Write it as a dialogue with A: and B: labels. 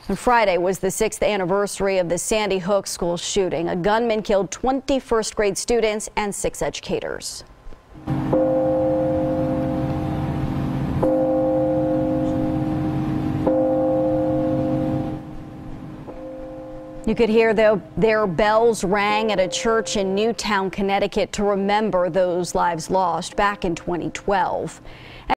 A: And Friday was the 6th anniversary of the Sandy Hook school shooting. A gunman killed 20 first-grade students and 6 educators. You could hear their bells rang at a church in Newtown, Connecticut to remember those lives lost back in 2012.